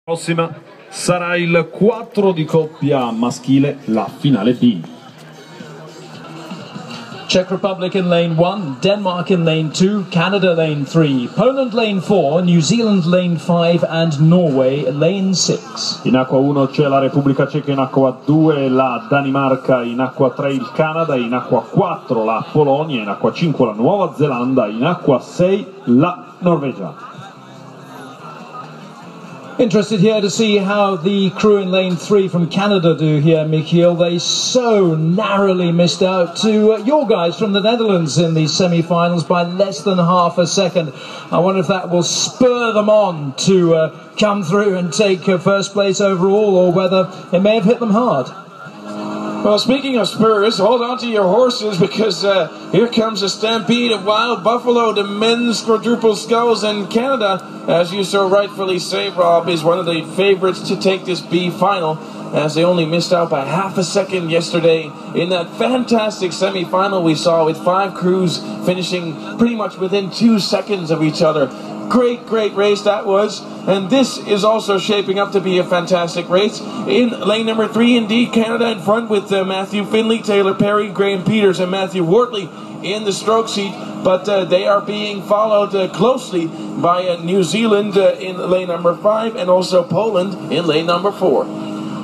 Prossima sarà il 4 di coppia maschile, la finale B. Czech Republic in lane 1, Denmark in lane 2, Canada lane 3, Poland lane 4, New Zealand lane 5 and Norway lane 6. In acqua 1 c'è la Repubblica Ceca, in acqua 2 la Danimarca, in acqua 3 il Canada, in acqua 4 la Polonia, in acqua 5 la Nuova Zelanda, in acqua 6 la Norvegia. Interested here to see how the crew in lane 3 from Canada do here, Michiel. They so narrowly missed out to your guys from the Netherlands in the semi-finals by less than half a second. I wonder if that will spur them on to come through and take first place overall, or whether it may have hit them hard. Well, speaking of spurs, hold on to your horses, because here comes a stampede of Wild Buffalo, the men's quadruple sculls, and Canada, as you so rightfully say, Rob, is one of the favorites to take this B final, as they only missed out by half a second yesterday in that fantastic semi-final we saw, with 5 crews finishing pretty much within 2 seconds of each other. Great race that was, and this is also shaping up to be a fantastic race. In lane number 3, indeed, Canada in front with Matthew Finley, Taylor Perry, Graham Peters and Matthew Wortley in the stroke seat, but they are being followed closely by New Zealand in lane number 5 and also Poland in lane number 4.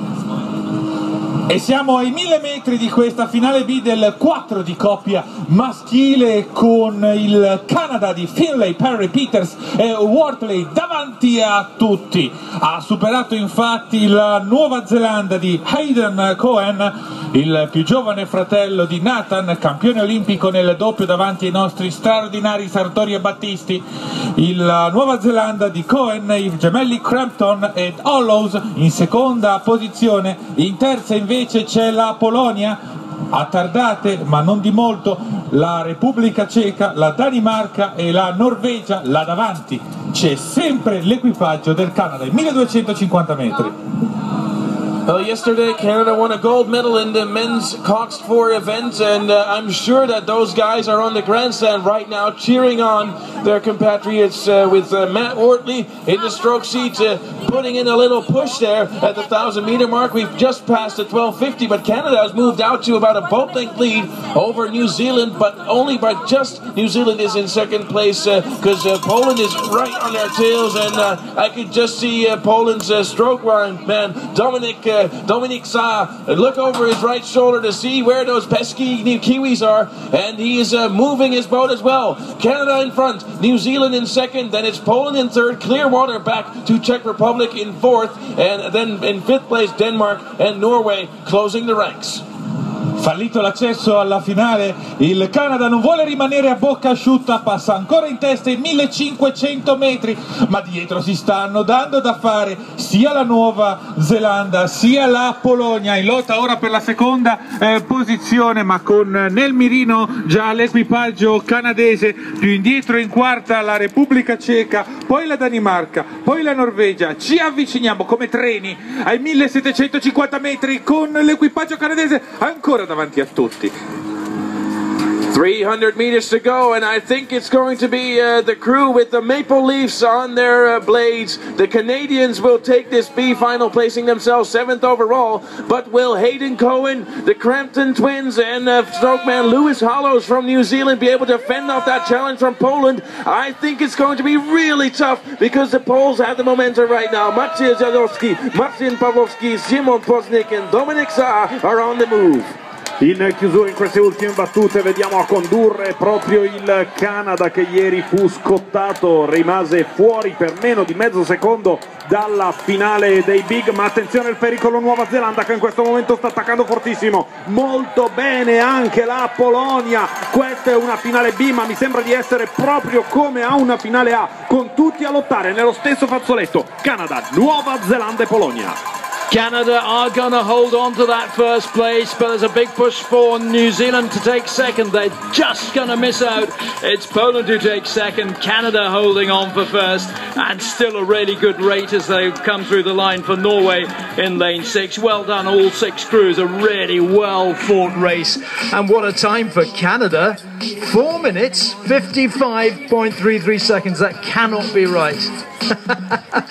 E siamo ai 1000 metri di questa finale B del 4 di coppia maschile, con il Canada di Finlay, Perry, Peters e Wortley davanti a tutti. Ha superato infatti la Nuova Zelanda di Hayden Cohen, il più giovane fratello di Nathan, campione olimpico nel doppio davanti ai nostri straordinari Sartori e Battisti. La Nuova Zelanda di Cohen, i gemelli Crampton ed Hollows in seconda posizione. In terza invece c'è la Polonia, attardate ma non di molto, la Repubblica Ceca, la Danimarca e la Norvegia. Là davanti c'è sempre l'equipaggio del Canada, i 1250 metri. Well, yesterday Canada won a gold medal in the men's Cox 4 event, and I'm sure that those guys are on the grandstand right now cheering on their compatriots, with Matt Wortley in the stroke seat, putting in a little push there at the 1,000-meter mark. We've just passed the 1250, but Canada has moved out to about a boat length lead over New Zealand, but only by just. New Zealand is in second place, because Poland is right on their tails, and I could just see Poland's stroke man, Dominic Sa, look over his right shoulder to see where those pesky Kiwis are, and he is moving his boat as well. Canada in front, New Zealand in second, then it's Poland in third, Clearwater back to Czech Republic in fourth, and then in fifth place Denmark and Norway closing the ranks. Fallito l'accesso alla finale, il Canada non vuole rimanere a bocca asciutta, passa ancora in testa i 1500 metri, ma dietro si stanno dando da fare sia la Nuova Zelanda sia la Polonia, in lotta ora per la seconda posizione, ma con nel mirino già l'equipaggio canadese. Più indietro in quarta la Repubblica Ceca, poi la Danimarca, poi la Norvegia. Ci avviciniamo come treni ai 1750 metri con l'equipaggio canadese ancora davanti a tutti. 300 meters to go, and I think it's going to be the crew with the maple leafs on their blades. The Canadians will take this B final, placing themselves 7th overall, but will Hayden Cohen, the Crampton twins, and strokeman Lewis Hollows from New Zealand be able to fend off that challenge from Poland? I think it's going to be really tough, because the Poles have the momentum right now. Maciej Zadowski, Marcin Pawlowski, Szymon Poznik and Dominic Sa are on the move. In chiusura in queste ultime battute vediamo a condurre proprio il Canada, che ieri fu scottato, rimase fuori per meno di mezzo secondo dalla finale dei Big, ma attenzione al pericolo Nuova Zelanda, che in questo momento sta attaccando fortissimo. Molto bene anche la Polonia. Questa è una finale B, ma mi sembra di essere proprio come a una finale A, con tutti a lottare nello stesso fazzoletto. Canada, Nuova Zelanda e Polonia. Canada are going to hold on to that first place, but there's a big push for New Zealand to take second. They're just going to miss out. It's Poland who takes second, Canada holding on for first, and still a really good rate as they come through the line for Norway in lane 6. Well done, all 6 crews, a really well fought race. And what a time for Canada, 4 minutes, 55.33 seconds. That cannot be right.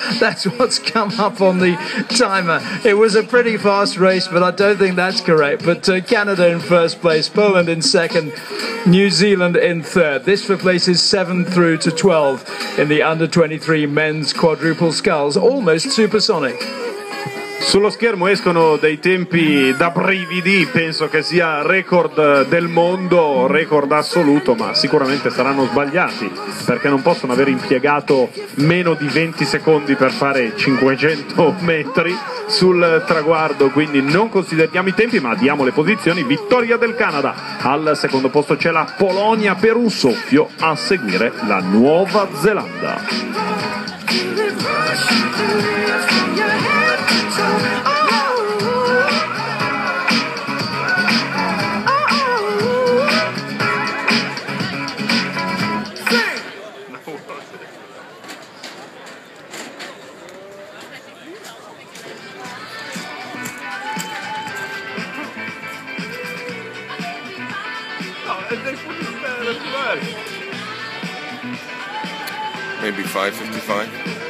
That's what's come up on the timer. It was a pretty fast race, but I don't think that's correct. But Canada in first place, Poland in second, New Zealand in third. This for places 7 through to 12 in the under-23 men's quadruple sculls, almost supersonic. Sullo schermo escono dei tempi da brividi, penso che sia record del mondo, record assoluto, ma sicuramente saranno sbagliati perché non possono aver impiegato meno di 20 secondi per fare 500 metri sul traguardo, quindi non consideriamo i tempi ma diamo le posizioni. Vittoria del Canada, al secondo posto c'è la Polonia, per un soffio a seguire la Nuova Zelanda. Maybe 5:55.